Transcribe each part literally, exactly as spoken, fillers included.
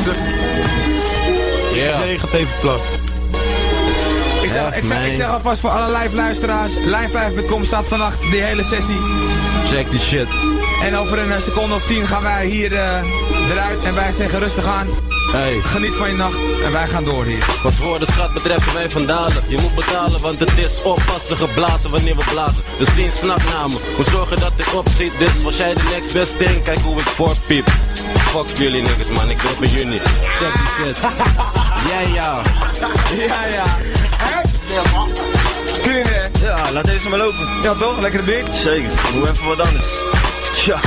rustig. Yeah. Jij gaat even plassen. Ik zeg, ik, zeg, ik zeg alvast voor alle live luisteraars, line vijf punt com staat vannacht die hele sessie. Check die shit. En over een seconde of tien gaan wij hier uh, eruit en wij zeggen rustig aan. Hey. Geniet van je nacht en wij gaan door hier. Wat voor de schat betreft zijn wij vandalen. Je moet betalen, want het is oppassen geblazen wanneer we blazen. De scene snapt naar me, moet zorgen dat ik opschiet. Dus was jij de next best thing, kijk hoe ik voorpiep. Fuck jullie niggas man, ik wil bij jullie. Check die shit. Ja ja. Ja ja. Kun je hè? Ja, laat deze maar lopen. Ja toch, lekkere beat. Zeker, doe even wat anders. Tja.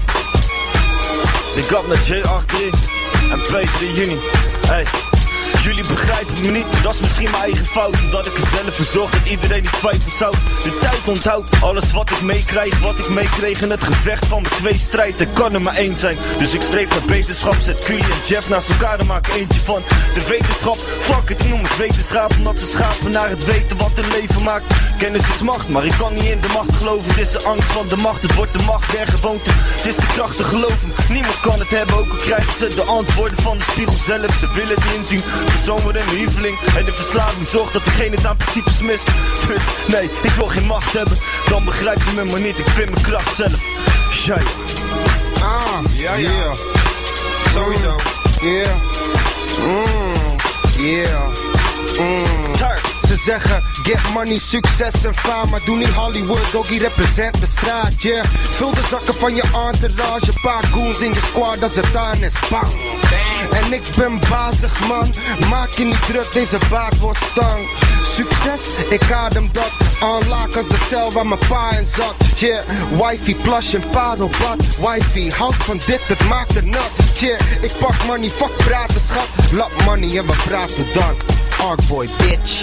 Ik had met J achterin en Peter in juni. Hey. Jullie begrijpen me niet, dat is misschien mijn eigen fout. Omdat ik er zelf voor zorg dat iedereen die twijfel zou. De tijd onthoudt, alles wat ik meekrijg. Wat ik meekreeg in het gevecht van de twee strijd. Er kan er maar één zijn, dus ik streef naar beterschap. Zet Q en Jeff naast elkaar, dan maak ik eentje van. De wetenschap, fuck it, ik noem het wetenschap. Omdat ze schapen naar het weten wat hun leven maakt. Kennis is macht, maar ik kan niet in de macht geloven. Het is de angst van de macht, het wordt de macht der gewoonte. Het is de kracht te geloven, niemand kan het hebben. Ook al krijgen ze de antwoorden van de spiegel zelf. Ze willen het inzien. Persoon wordt een lieveling en de verslaving zorgt dat degene het aan principes mist. Dus nee, ik wil geen macht hebben, dan begrijp je me maar niet, ik vind mijn kracht zelf. Ja, ja. Ah, ja, ja. Yeah. Sowieso. Yeah. Mm, yeah. Mm. Ze zeggen, get money, succes en faam. Maar doe niet Hollywood, doggy represent de straat, yeah. Vul de zakken van je entourage. Paar goons in je squad als het aan is, bang. En ik ben bazig man, maak je niet druk, deze baard wordt stang. Succes, ik adem dat, aanlaak als de cel waar mijn pa in zat. Yeah, wifey plush en parelbad. Wifey, houd van dit, het maakt er nat. Yeah, ik pak money, fuck praten schat. Lap money en we praten dan. Arkboy bitch.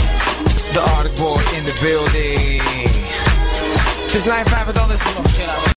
De Arkboy in the building. Het is lijn vijf, wat anders.